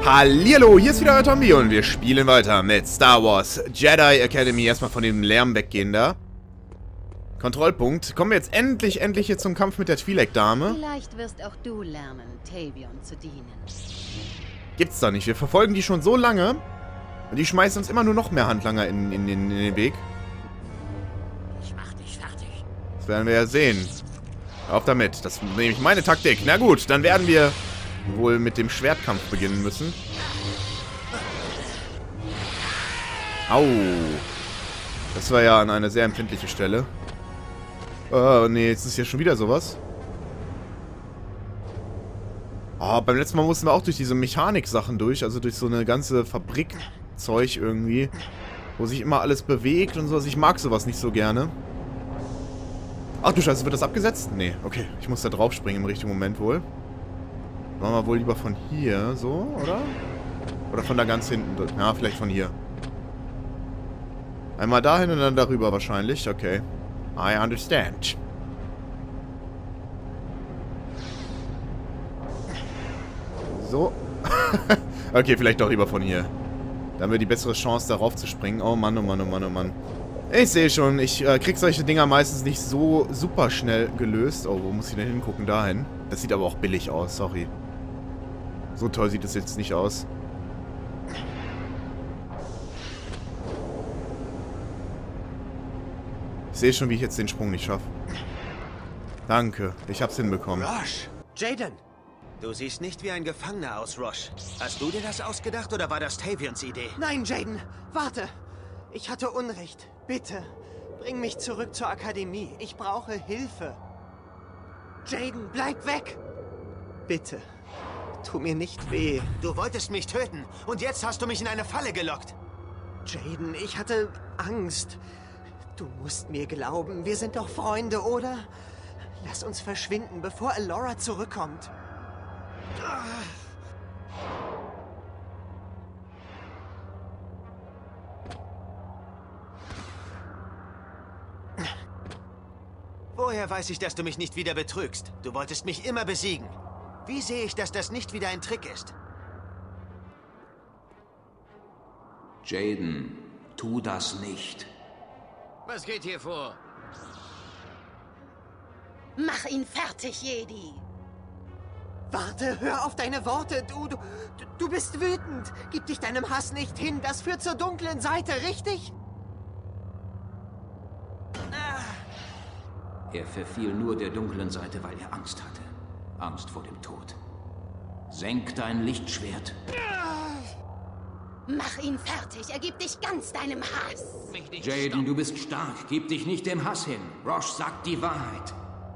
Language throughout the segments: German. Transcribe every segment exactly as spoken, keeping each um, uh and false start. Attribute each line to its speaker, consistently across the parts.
Speaker 1: Hallihallo, hier ist wieder euer Tommy und wir spielen weiter mit Star Wars Jedi Academy. Erstmal von dem Lärm weggehen da. Kontrollpunkt. Kommen wir jetzt endlich, endlich hier zum Kampf mit der Twi'lek-Dame.
Speaker 2: Vielleicht wirst auch du lernen, Tavion zu dienen.
Speaker 1: Gibt's da nicht. Wir verfolgen die schon so lange. Und die schmeißen uns immer nur noch mehr Handlanger in, in, in, in den Weg.
Speaker 3: Ich mach dich fertig.
Speaker 1: Das werden wir ja sehen. Auf damit. Das ist nämlich meine Taktik. Na gut, dann werden wir wohl mit dem Schwertkampf beginnen müssen. Au. Das war ja an einer sehr empfindliche Stelle. Oh, nee, jetzt ist hier schon wieder sowas. Oh, beim letzten Mal mussten wir auch durch diese Mechanik-Sachen durch. Also durch so eine ganze Fabrikzeug irgendwie. Wo sich immer alles bewegt und sowas. Ich mag sowas nicht so gerne. Ach du Scheiße, wird das abgesetzt? Nee, okay. Ich muss da drauf springen im richtigen Moment wohl. Machen wir wohl lieber von hier, so, oder? Oder von da ganz hinten. Ja, vielleicht von hier. Einmal dahin und dann darüber wahrscheinlich. Okay. I understand. So. Okay, vielleicht doch lieber von hier. Da haben wir die bessere Chance, darauf zu springen. Oh Mann, oh Mann, oh Mann, oh Mann. Ich sehe schon, ich äh, krieg solche Dinger meistens nicht so super schnell gelöst. Oh, wo muss ich denn hingucken? Dahin. Das sieht aber auch billig aus, sorry. So toll sieht es jetzt nicht aus. Ich sehe schon, wie ich jetzt den Sprung nicht schaffe. Danke, ich hab's hinbekommen.
Speaker 3: Rosh! Jaden! Du siehst nicht wie ein Gefangener aus, Rosh. Hast du dir das ausgedacht oder war das Tavions Idee?
Speaker 4: Nein, Jaden! Warte! Ich hatte Unrecht. Bitte, bring mich zurück zur Akademie. Ich brauche Hilfe. Jaden, bleib weg! Bitte, tu mir nicht weh.
Speaker 3: Du wolltest mich töten und jetzt hast du mich in eine Falle gelockt.
Speaker 4: Jaden, ich hatte Angst. Du musst mir glauben, wir sind doch Freunde, oder? Lass uns verschwinden, bevor Alora zurückkommt.
Speaker 3: Woher weiß ich, dass du mich nicht wieder betrügst? Du wolltest mich immer besiegen. Wie sehe ich, dass das nicht wieder ein Trick ist?
Speaker 5: Jaden, tu das nicht.
Speaker 3: Was geht hier vor?
Speaker 2: Mach ihn fertig, Jedi!
Speaker 4: Warte, hör auf deine Worte. Du, du, du bist wütend. Gib dich deinem Hass nicht hin. Das führt zur dunklen Seite, richtig?
Speaker 5: Er verfiel nur der dunklen Seite, weil er Angst hatte. Angst vor dem Tod. Senk dein Lichtschwert.
Speaker 2: Mach ihn fertig. Er gibt dich ganz deinem Hass.
Speaker 5: Jaden, du bist stark. Gib dich nicht dem Hass hin. Rosh sagt die Wahrheit.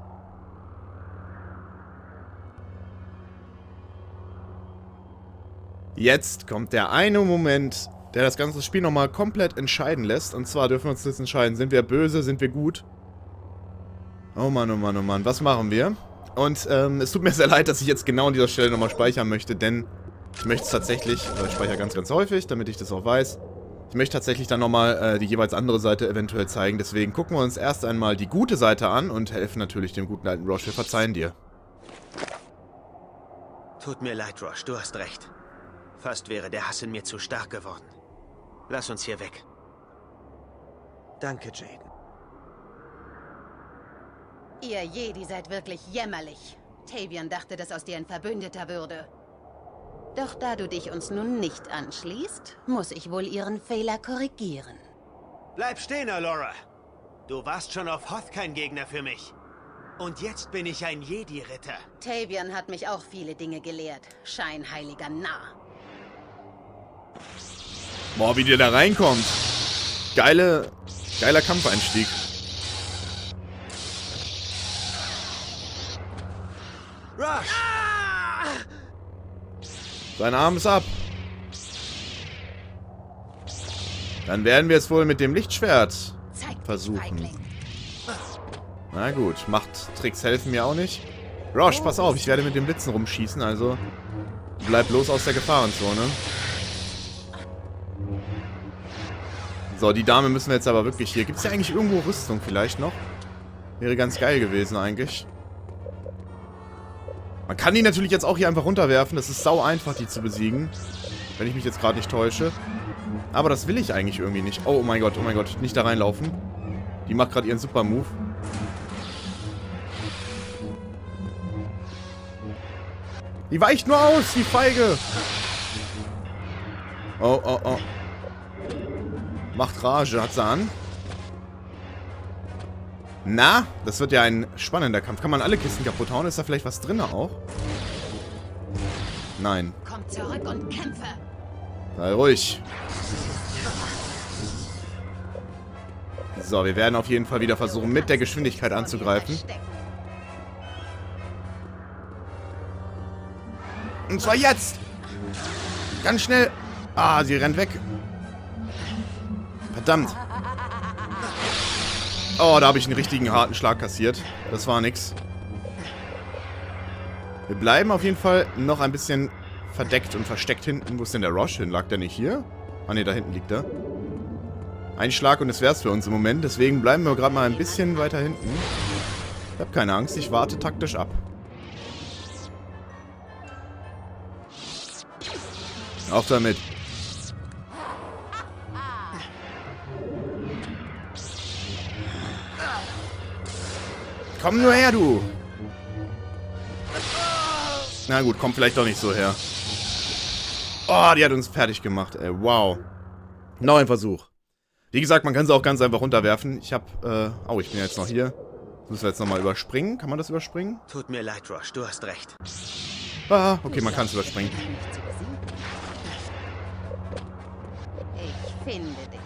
Speaker 1: Jetzt kommt der eine Moment, der das ganze Spiel nochmal komplett entscheiden lässt. Und zwar dürfen wir uns jetzt entscheiden, sind wir böse, sind wir gut? Oh Mann, oh Mann, oh Mann, was machen wir? Und ähm, es tut mir sehr leid, dass ich jetzt genau an dieser Stelle nochmal speichern möchte, denn ich möchte es tatsächlich, also ich speichere ganz, ganz häufig, damit ich das auch weiß. Ich möchte tatsächlich dann nochmal äh, die jeweils andere Seite eventuell zeigen, deswegen gucken wir uns erst einmal die gute Seite an und helfen natürlich dem guten alten Rosh. Wir verzeihen dir.
Speaker 3: Tut mir leid, Rosh, du hast recht. Fast wäre der Hass in mir zu stark geworden. Lass uns hier weg.
Speaker 4: Danke, Jaden.
Speaker 2: Ihr Jedi seid wirklich jämmerlich. Tavion dachte, dass aus dir ein Verbündeter würde. Doch da du dich uns nun nicht anschließt, muss ich wohl ihren Fehler korrigieren.
Speaker 3: Bleib stehen, Alora. Du warst schon auf Hoth kein Gegner für mich. Und jetzt bin ich ein Jedi-Ritter.
Speaker 2: Tavion hat mich auch viele Dinge gelehrt. Scheinheiliger Narr.
Speaker 1: Boah, wie der da reinkommt. Geile, geiler Kampfeinstieg.
Speaker 3: Rosh!
Speaker 1: Sein Arm ist ab. Dann werden wir es wohl mit dem Lichtschwert versuchen. Na gut, Machttricks helfen mir auch nicht. Rosh, pass auf, ich werde mit dem Blitzen rumschießen, also bleib bloß aus der Gefahrenzone. So, die Dame müssen wir jetzt aber wirklich hier... Gibt es ja eigentlich irgendwo Rüstung vielleicht noch? Wäre ganz geil gewesen eigentlich. Man kann die natürlich jetzt auch hier einfach runterwerfen. Das ist sau einfach, die zu besiegen. Wenn ich mich jetzt gerade nicht täusche. Aber das will ich eigentlich irgendwie nicht. Oh, oh mein Gott, oh mein Gott. Nicht da reinlaufen. Die macht gerade ihren Super-Move. Die weicht nur aus, die Feige. Oh, oh, oh. Macht Rage, hat sie an. Na, das wird ja ein spannender Kampf. Kann man alle Kisten kaputt hauen? Ist da vielleicht was drin auch? Nein.
Speaker 2: Komm zurück und kämpfe.
Speaker 1: Sei ruhig. So, wir werden auf jeden Fall wieder versuchen, mit der Geschwindigkeit anzugreifen. Und zwar jetzt! Ganz schnell! Ah, sie rennt weg. Verdammt. Oh, da habe ich einen richtigen harten Schlag kassiert. Das war nix. Wir bleiben auf jeden Fall noch ein bisschen verdeckt und versteckt hinten. Wo ist denn der Rosh hin? Lag der nicht hier? Ah ne, da hinten liegt er. Ein Schlag und das wär's für uns im Moment. Deswegen bleiben wir gerade mal ein bisschen weiter hinten. Ich habe keine Angst, ich warte taktisch ab. Auf damit. Komm nur her, du! Na gut, komm vielleicht doch nicht so her. Oh, die hat uns fertig gemacht, ey. Wow. Noch ein Versuch. Wie gesagt, man kann sie auch ganz einfach runterwerfen. Ich hab, äh... Oh, ich bin jetzt noch hier. Das müssen wir jetzt nochmal überspringen. Kann man das überspringen?
Speaker 3: Tut mir leid, Rosh, du hast recht.
Speaker 1: Ah, okay, man kann es überspringen.
Speaker 2: Ich finde dich.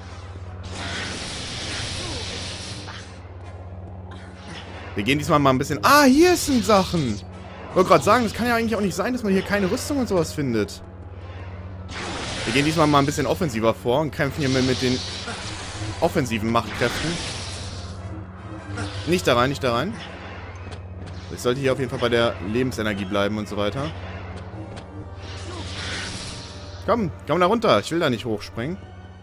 Speaker 1: Wir gehen diesmal mal ein bisschen... Ah, hier sind Sachen! Ich wollte gerade sagen, es kann ja eigentlich auch nicht sein, dass man hier keine Rüstung und sowas findet. Wir gehen diesmal mal ein bisschen offensiver vor und kämpfen hier mit den offensiven Machtkräften. Nicht da rein, nicht da rein. Ich sollte hier auf jeden Fall bei der Lebensenergie bleiben und so weiter. Komm, komm da runter. Ich will da nicht hochspringen.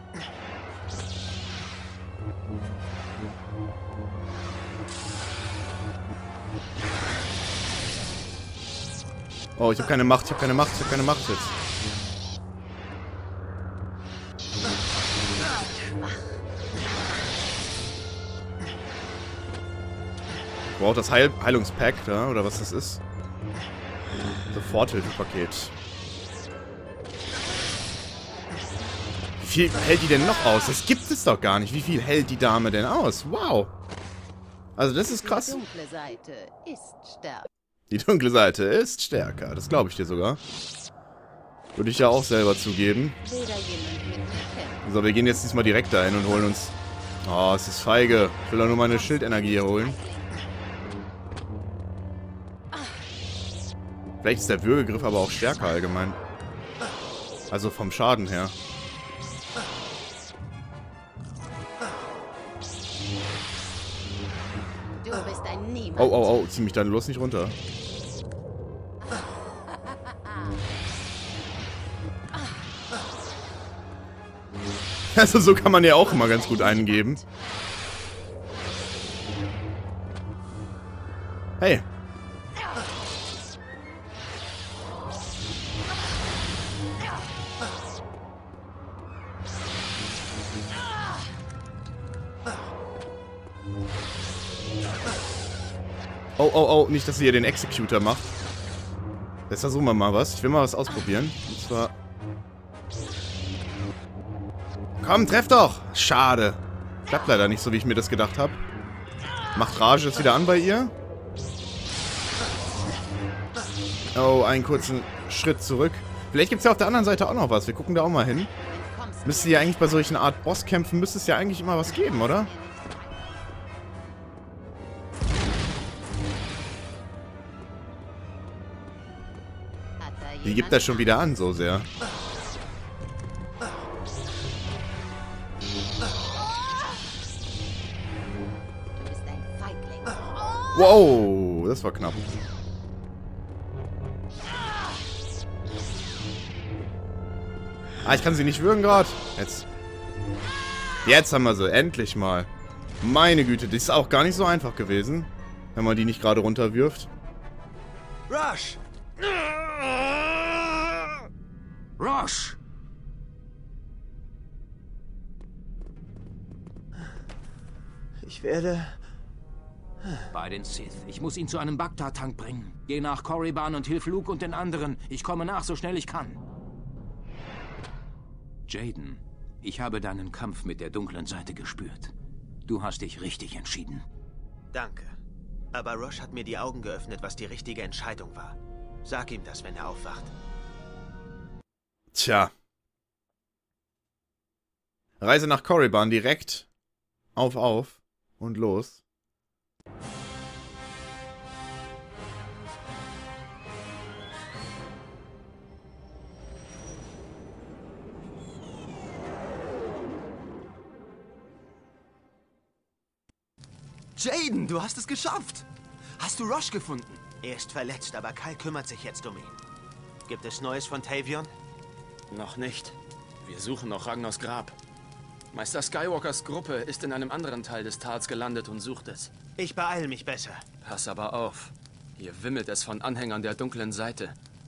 Speaker 1: Oh, ich habe keine Macht, ich habe keine Macht, ich habe keine Macht jetzt. Ich brauche das Heil Heilungspack da, oder was das ist. Soforthilfepaket. Wie viel hält die denn noch aus? Das gibt es doch gar nicht. Wie viel hält die Dame denn aus? Wow. Also das ist krass.
Speaker 2: Die dunkle Seite ist stärker.
Speaker 1: Die dunkle Seite ist stärker. Das glaube ich dir sogar. Würde ich ja auch selber zugeben. So, wir gehen jetzt diesmal direkt dahin und holen uns... Oh, es ist feige. Ich will doch nur meine Schildenergie hier holen. Vielleicht ist der Würgegriff aber auch stärker allgemein. Also vom Schaden her.
Speaker 2: Du bist ein Niemand.
Speaker 1: Oh, oh, oh. Zieh mich dann los nicht runter. Also so kann man ja auch immer ganz gut eingeben. Hey. Oh, oh, oh, nicht, dass sie hier den Executor macht. Jetzt versuchen wir mal was. Ich will mal was ausprobieren. Und zwar... Komm, treff doch! Schade. Klappt leider nicht so, wie ich mir das gedacht habe. Macht Rage jetzt wieder an bei ihr. Oh, einen kurzen Schritt zurück. Vielleicht gibt es ja auf der anderen Seite auch noch was. Wir gucken da auch mal hin. Müsste ja eigentlich bei solchen Art Bosskämpfen, müsste es ja eigentlich immer was geben, oder? Die gibt das schon wieder an, so sehr. Wow, das war knapp. Ah, ich kann sie nicht würgen gerade. Jetzt. Jetzt haben wir sie. Endlich mal. Meine Güte, das ist auch gar nicht so einfach gewesen. Wenn man die nicht gerade runterwirft.
Speaker 3: Rosh,
Speaker 5: Rosh!
Speaker 4: Ich werde...
Speaker 5: Bei den Sith. Ich muss ihn zu einem Bagdad-Tank bringen. Geh nach Korriban und hilf Luke und den anderen. Ich komme nach, so schnell ich kann. Jaden, ich habe deinen Kampf mit der dunklen Seite gespürt. Du hast dich richtig entschieden.
Speaker 3: Danke. Aber Rosh hat mir die Augen geöffnet, was die richtige Entscheidung war. Sag ihm das, wenn er aufwacht.
Speaker 1: Tja. Reise nach Korriban direkt. Auf, auf. Und los.
Speaker 4: Jaden, du hast es geschafft. Hast du Rosh gefunden?
Speaker 3: Er ist verletzt, aber Kyle kümmert sich jetzt um ihn. Gibt es Neues von Tavion?
Speaker 6: Noch nicht. Wir suchen noch Ragnars Grab. Meister Skywalkers Gruppe ist in einem anderen Teil des Tals gelandet und sucht es.
Speaker 3: Ich beeile mich besser.
Speaker 6: Pass aber auf. Hier wimmelt es von Anhängern der dunklen Seite.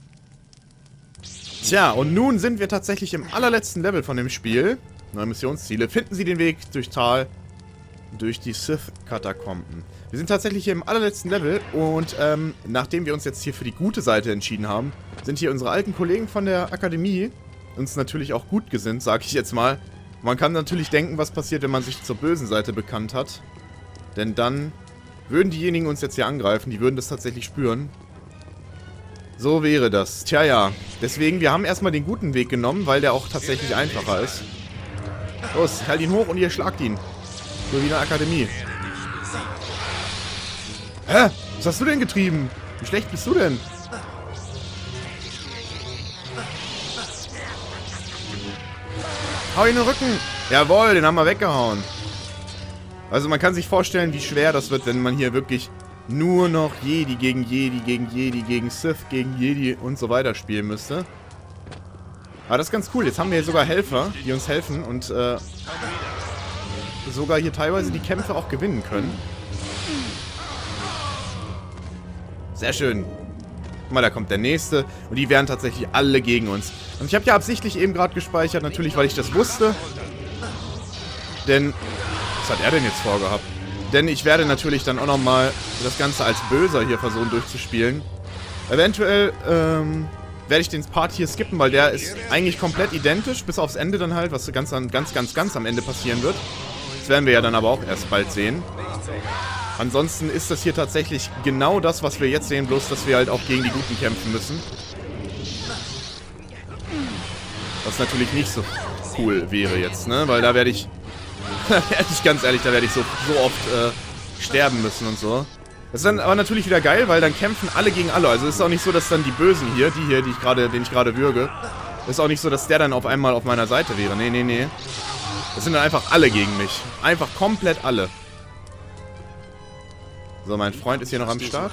Speaker 1: Tja, und nun sind wir tatsächlich im allerletzten Level von dem Spiel. Neue Missionsziele. Finden Sie den Weg durch Tal, durch die Sith-Katakomben. Wir sind tatsächlich hier im allerletzten Level und ähm, nachdem wir uns jetzt hier für die gute Seite entschieden haben, sind hier unsere alten Kollegen von der Akademie uns natürlich auch gut gesinnt, sag ich jetzt mal. Man kann natürlich denken, was passiert, wenn man sich zur bösen Seite bekannt hat. Denn dann würden diejenigen uns jetzt hier angreifen, die würden das tatsächlich spüren. So wäre das. Tja, ja. Deswegen, wir haben erstmal den guten Weg genommen, weil der auch tatsächlich einfacher ist. Los, halt ihn hoch und ihr schlagt ihn. So wie in der Akademie. Hä? Was hast du denn getrieben? Wie schlecht bist du denn? Hau ihn in den Rücken! Jawohl, den haben wir weggehauen. Also man kann sich vorstellen, wie schwer das wird, wenn man hier wirklich nur noch Jedi gegen Jedi, gegen Jedi, gegen Sith, gegen Jedi und so weiter spielen müsste. Aber das ist ganz cool. Jetzt haben wir hier sogar Helfer, die uns helfen und äh, sogar hier teilweise die Kämpfe auch gewinnen können. Sehr schön. Guck mal, da kommt der nächste. Und die wären tatsächlich alle gegen uns. Und ich habe ja absichtlich eben gerade gespeichert, natürlich, weil ich das wusste. Denn, was hat er denn jetzt vorgehabt? Denn ich werde natürlich dann auch nochmal das Ganze als Böser hier versuchen durchzuspielen. Eventuell, ähm, werde ich den Part hier skippen, weil der ist eigentlich komplett identisch, bis aufs Ende dann halt, was ganz, ganz, ganz, ganz am Ende passieren wird. Das werden wir ja dann aber auch erst bald sehen. Ansonsten ist das hier tatsächlich genau das, was wir jetzt sehen, bloß dass wir halt auch gegen die Guten kämpfen müssen. Was natürlich nicht so cool wäre jetzt, ne? Weil da werde ich, da werde ich ganz ehrlich, da werde ich so, so oft äh, sterben müssen und so. Das ist dann aber natürlich wieder geil, weil dann kämpfen alle gegen alle. Also es ist auch nicht so, dass dann die Bösen hier, die hier, die ich gerade, den ich gerade würge, ist auch nicht so, dass der dann auf einmal auf meiner Seite wäre. Nee, nee, nee. Das sind dann einfach alle gegen mich. Einfach komplett alle. So, mein Freund ist hier noch am Start.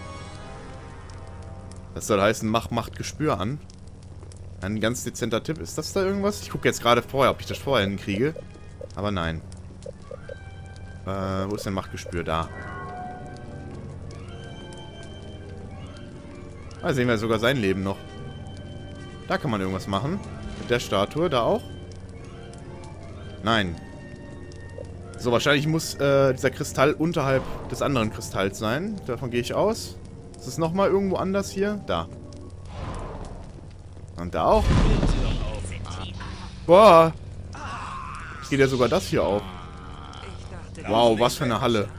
Speaker 1: Das soll heißen, mach Macht Gespür an. Ein ganz dezenter Tipp. Ist das da irgendwas? Ich gucke jetzt gerade vorher, ob ich das vorher hinkriege. Aber nein. Äh, wo ist denn Machtgespür? Da. Da sehen wir sogar sein Leben noch. Da kann man irgendwas machen. Mit der Statue, da auch? Nein. So, wahrscheinlich muss äh, dieser Kristall unterhalb des anderen Kristalls sein. Davon gehe ich aus. Ist es nochmal irgendwo anders hier? Da. Und da auch. Boah. Jetzt geht ja sogar das hier auf. Wow, was für eine Halle.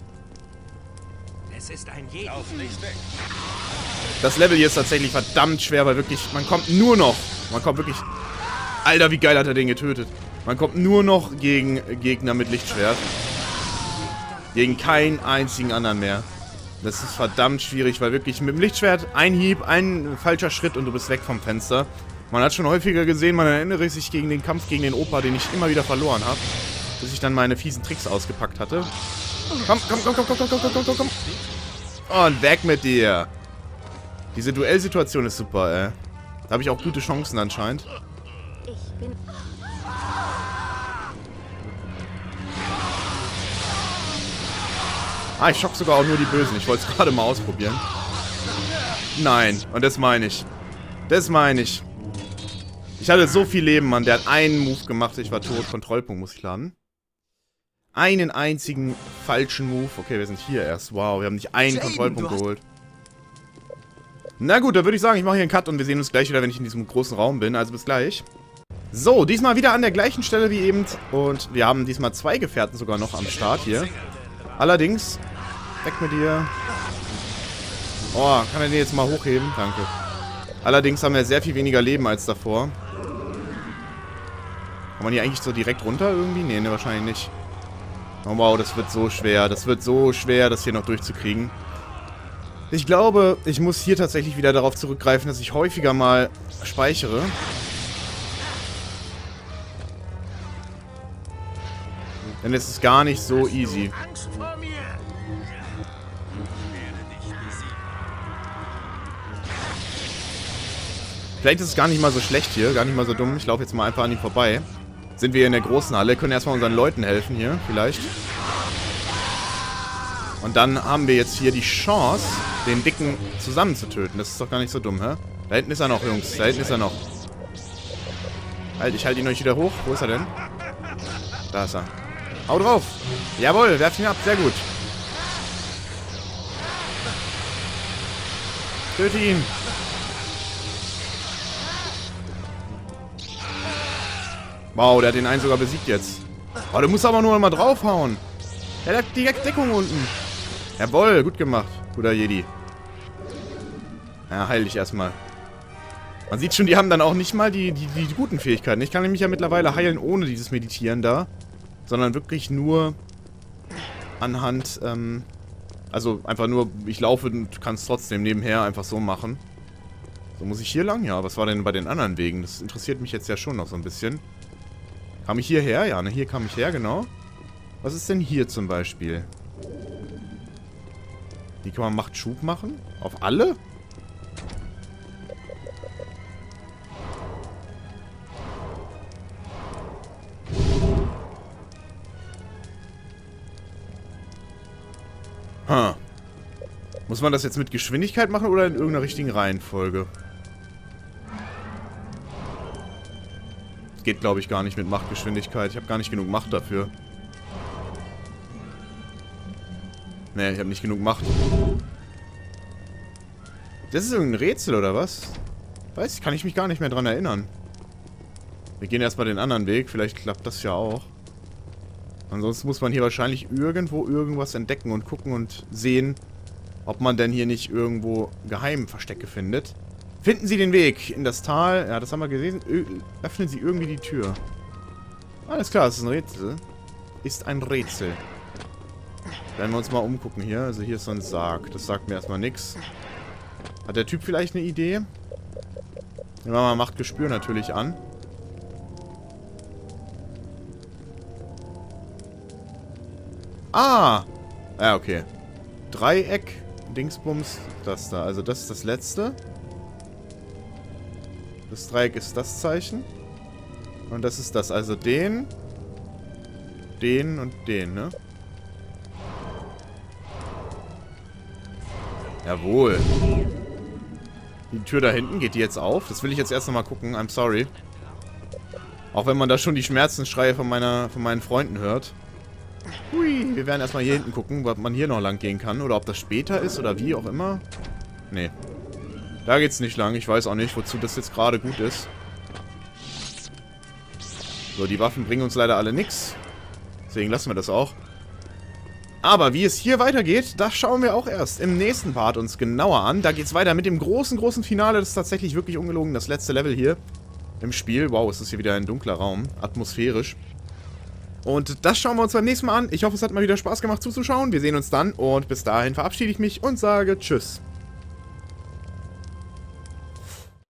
Speaker 3: Es ist ein Jedi.
Speaker 1: Das Level hier ist tatsächlich verdammt schwer, weil wirklich, man kommt nur noch, man kommt wirklich, Alter, wie geil hat er den getötet. Man kommt nur noch gegen Gegner mit Lichtschwert. Gegen keinen einzigen anderen mehr. Das ist verdammt schwierig, weil wirklich mit dem Lichtschwert ein Hieb, ein falscher Schritt und du bist weg vom Fenster. Man hat schon häufiger gesehen, man erinnere sich gegen den Kampf gegen den Opa, den ich immer wieder verloren habe. Bis ich dann meine fiesen Tricks ausgepackt hatte. Komm, komm, komm, komm, komm, komm, komm, komm, komm, komm. Und weg mit dir. Diese Duellsituation ist super, ey. Da habe ich auch gute Chancen anscheinend.
Speaker 2: Ich bin...
Speaker 1: Ah, ich schock sogar auch nur die Bösen. Ich wollte es gerade mal ausprobieren. Nein. Und das meine ich. Das meine ich. Ich hatte so viel Leben, Mann. Der hat einen Move gemacht. Ich war tot. Kontrollpunkt muss ich laden. Einen einzigen falschen Move. Okay, wir sind hier erst. Wow, wir haben nicht einen
Speaker 3: Jaden,
Speaker 1: Kontrollpunkt geholt. Na gut, dann würde ich sagen, ich mache hier einen Cut und wir sehen uns gleich wieder, wenn ich in diesem großen Raum bin. Also bis gleich. So, diesmal wieder an der gleichen Stelle wie eben. Und wir haben diesmal zwei Gefährten sogar noch am Start hier. Allerdings, weg mit dir. Oh, kann er den jetzt mal hochheben? Danke. Allerdings haben wir sehr viel weniger Leben als davor. Kann man hier eigentlich so direkt runter irgendwie? Nee, ne, wahrscheinlich nicht. Oh wow, das wird so schwer. Das wird so schwer, das hier noch durchzukriegen. Ich glaube, ich muss hier tatsächlich wieder darauf zurückgreifen, dass ich häufiger mal speichere. Denn es ist gar nicht so easy. Vielleicht ist es gar nicht mal so schlecht hier, gar nicht mal so dumm. Ich laufe jetzt mal einfach an ihm vorbei. Sind wir in der großen Halle, können erstmal unseren Leuten helfen hier, vielleicht. Und dann haben wir jetzt hier die Chance, den Dicken zusammen zu töten. Das ist doch gar nicht so dumm, hä? Da hinten ist er noch, Jungs. Da hinten ist er noch. Halt, ich halte ihn euch wieder hoch. Wo ist er denn? Da ist er. Hau drauf! Jawohl, werft ihn ab. Sehr gut. Töte ihn. Wow, der hat den einen sogar besiegt jetzt. Oh, du musst aber nur mal draufhauen. Der hat die Deckung unten. Jawohl, gut gemacht, guter Jedi. Ja, heil dich erstmal. Man sieht schon, die haben dann auch nicht mal die, die, die guten Fähigkeiten. Ich kann nämlich ja mittlerweile heilen ohne dieses Meditieren da. Sondern wirklich nur anhand, ähm... also einfach nur, ich laufe und kann es trotzdem nebenher einfach so machen. So, muss ich hier lang? Ja, was war denn bei den anderen Wegen? Das interessiert mich jetzt ja schon noch so ein bisschen. Kam ich hierher? Ja, ne, hier kam ich her, genau. Was ist denn hier zum Beispiel? Hier kann man Machtschub machen? Auf alle? Hm. Muss man das jetzt mit Geschwindigkeit machen oder in irgendeiner richtigen Reihenfolge? Geht, glaube ich, gar nicht mit Machtgeschwindigkeit. Ich habe gar nicht genug Macht dafür. Nee, ich habe nicht genug Macht. Das ist irgendein Rätsel, oder was? Weiß ich, kann ich mich gar nicht mehr dran erinnern. Wir gehen erstmal den anderen Weg. Vielleicht klappt das ja auch. Ansonsten muss man hier wahrscheinlich irgendwo irgendwas entdecken und gucken und sehen, ob man denn hier nicht irgendwo Geheimverstecke findet. Finden Sie den Weg in das Tal. Ja, das haben wir gesehen. Ö öffnen Sie irgendwie die Tür. Alles klar, das ist ein Rätsel. Ist ein Rätsel. Werden wir uns mal umgucken hier. Also hier ist so ein Sarg. Das sagt mir erstmal nichts. Hat der Typ vielleicht eine Idee? Nehmen wir mal Machtgespür natürlich an. Ah! Ja, okay. Dreieck, Dingsbums, das da. Also das ist das letzte. Das Dreieck ist das Zeichen. Und das ist das. Also den, den und den, ne? Jawohl. Die Tür da hinten, geht die jetzt auf? Das will ich jetzt erst nochmal gucken. I'm sorry. Auch wenn man da schon die Schmerzensschreie von, meiner, von meinen Freunden hört. Hui, wir werden erstmal hier hinten gucken, ob man hier noch lang gehen kann. Oder ob das später ist oder wie auch immer. Nee. Da geht's nicht lang. Ich weiß auch nicht, wozu das jetzt gerade gut ist. So, die Waffen bringen uns leider alle nichts. Deswegen lassen wir das auch. Aber wie es hier weitergeht, das schauen wir auch erst im nächsten Part uns genauer an. Da geht's weiter mit dem großen, großen Finale. Das ist tatsächlich wirklich ungelogen das letzte Level hier im Spiel. Wow, es ist hier wieder ein dunkler Raum. Atmosphärisch. Und das schauen wir uns beim nächsten Mal an. Ich hoffe, es hat mal wieder Spaß gemacht zuzuschauen. Wir sehen uns dann und bis dahin verabschiede ich mich und sage Tschüss.